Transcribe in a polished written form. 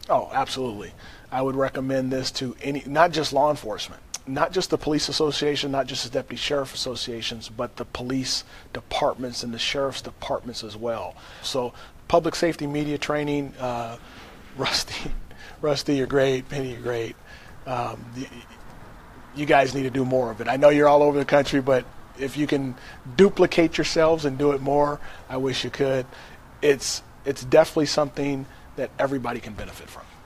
Oh, absolutely. I would recommend this to any, not just law enforcement, not just the police association, not just the deputy sheriff associations, but the police departments and the sheriff's departments as well. So public safety media training, Rusty, you're great. Penny, you're great. You guys need to do more of it. I know you're all over the country, but if you can duplicate yourselves and do it more, I wish you could. It's definitely something that everybody can benefit from.